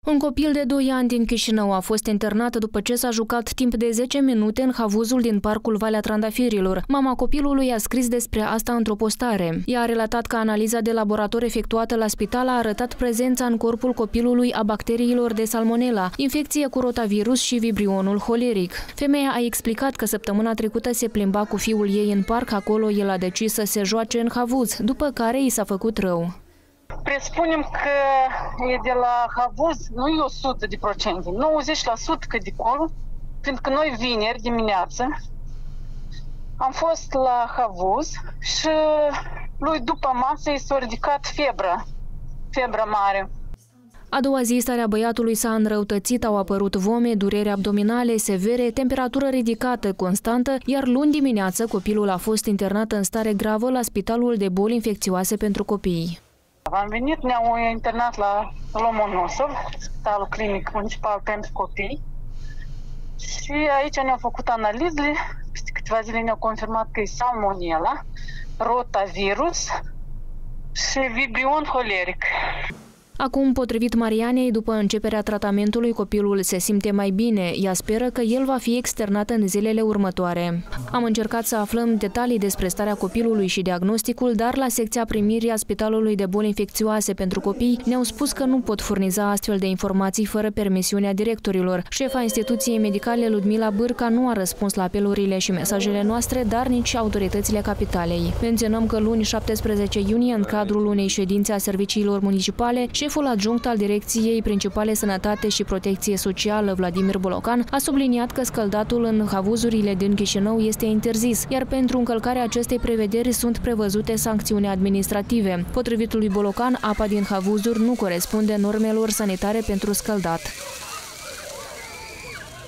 Un copil de 2 ani din Chișinău a fost internat după ce s-a jucat timp de 10 minute în havuzul din parcul Valea Trandafirilor. Mama copilului a scris despre asta într-o postare. Ea a relatat că analiza de laborator efectuată la spital a arătat prezența în corpul copilului a bacteriilor de salmonella, infecție cu rotavirus și vibrionul holeric. Femeia a explicat că săptămâna trecută se plimba cu fiul ei în parc, acolo el a decis să se joace în havuz, după care i s-a făcut rău. Presupunem că e de la havuz, nu e 100%, 90% că de acolo, pentru că noi vineri dimineață am fost la havuz și lui după masă i s-a ridicat febra mare. A doua zi, starea băiatului s-a înrăutățit, au apărut vome, dureri abdominale severe, temperatură ridicată constantă, iar luni dimineață copilul a fost internat în stare gravă la Spitalul de Boli Infecțioase pentru Copii. Am venit, ne-au internat la Lomonosov, Spitalul Clinic Municipal pentru Copii, și aici ne-au făcut analizele. Peste câteva zile ne-au confirmat că e salmonella, rotavirus și vibrion holeric. Acum, potrivit Marianei, după începerea tratamentului, copilul se simte mai bine. Ea speră că el va fi externat în zilele următoare. Am încercat să aflăm detalii despre starea copilului și diagnosticul, dar la secția primirii a Spitalului de Boli Infecțioase pentru Copii ne-au spus că nu pot furniza astfel de informații fără permisiunea directorilor. Șefa instituției medicale Ludmila Bârca nu a răspuns la apelurile și mesajele noastre, dar nici autoritățile capitalei. Menționăm că luni 17 iunie, în cadrul unei ședințe a serviciilor municipale, șeful adjunct al Direcției Principale Sănătate și Protecție Socială, Vladimir Bolocan, a subliniat că scăldatul în havuzurile din Chișinău este interzis, iar pentru încălcarea acestei prevederi sunt prevăzute sancțiuni administrative. Potrivit lui Bolocan, apa din havuzuri nu corespunde normelor sanitare pentru scăldat.